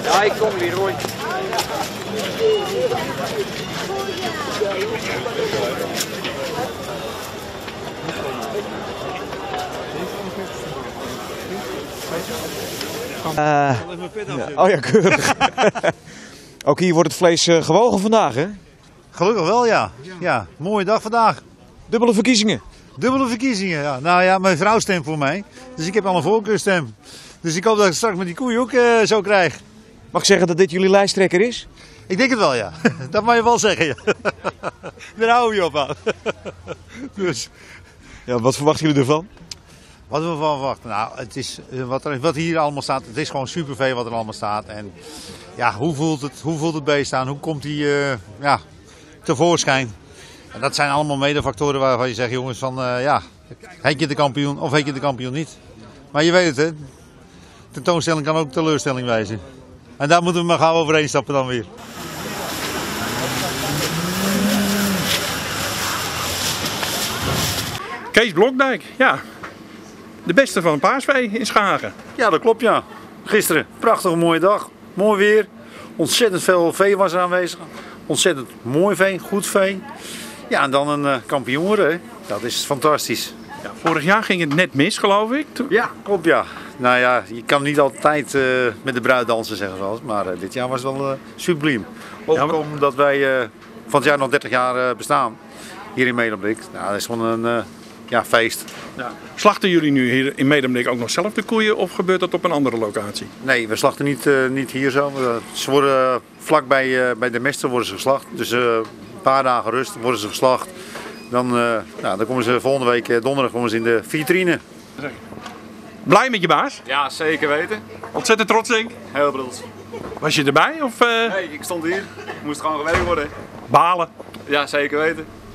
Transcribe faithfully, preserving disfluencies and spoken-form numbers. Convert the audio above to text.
Ja, ik kom weer hoor. Uh, oh ja, keurig. Ook hier wordt het vlees uh, gewogen vandaag, hè? Gelukkig wel, ja. Ja, mooie dag vandaag. Dubbele verkiezingen. Dubbele verkiezingen, ja. Nou ja, mijn vrouw stemt voor mij. Dus ik heb al een voorkeurstem. Dus ik hoop dat ik straks met die koeien ook uh, zo krijg. Mag ik zeggen dat dit jullie lijsttrekker is? Ik denk het wel, ja. Dat mag je wel zeggen, ja. Daar hou je op aan. Dus. Ja, wat verwachten jullie ervan? Wat we van verwachten? Nou, het is, wat, er, wat hier allemaal staat, het is gewoon superveel wat er allemaal staat. En ja, hoe voelt het, hoe voelt het beest aan? Hoe komt hij uh, ja, tevoorschijn? En dat zijn allemaal medefactoren waarvan je zegt, jongens, van uh, ja, heet je de kampioen of heet je de kampioen niet? Maar je weet het, hè. Tentoonstelling kan ook teleurstelling wijzen. En daar moeten we maar gauw overheen stappen dan weer. Kees Blokdijk, ja. De beste van Paasvee in Schagen. Ja, dat klopt, ja. Gisteren, prachtige mooie dag. Mooi weer. Ontzettend veel vee was er aanwezig. Ontzettend mooi vee, goed vee. Ja, en dan een uh, kampioen worden, hè. Dat is fantastisch. Ja, vorig jaar ging het net mis, geloof ik. Ja, klopt, ja. Nou ja, je kan niet altijd uh, met de bruid dansen, zeggen ze wel eens. Maar uh, dit jaar was het wel uh, subliem. Ook ja, maar... omdat wij uh, van het jaar nog dertig jaar uh, bestaan. Hier in Medemblik. Nou, dat is gewoon een uh, ja, feest. Ja. Slachten jullie nu hier in Medemblik ook nog zelf de koeien of gebeurt dat op een andere locatie? Nee, we slachten niet, uh, niet hier zo. Uh, ze worden uh, vlak bij, uh, bij de Mester worden ze geslacht. Dus uh, een paar dagen rust worden ze geslacht. Dan, uh, nou, dan komen ze volgende week uh, donderdag komen ze in de vitrine. Blij met je baas? Ja, zeker weten. Ontzettend trots, denk ik. Heel trots. Was je erbij? Of, uh... Nee, ik stond hier. Moest gewoon gewerkt worden. Balen? Ja, zeker weten.